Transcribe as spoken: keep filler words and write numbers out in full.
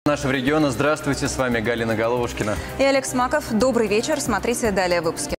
нашего региона. Здравствуйте, с вами Галина Головушкина. И Олег Смаков. Добрый вечер. Смотрите далее в выпуске.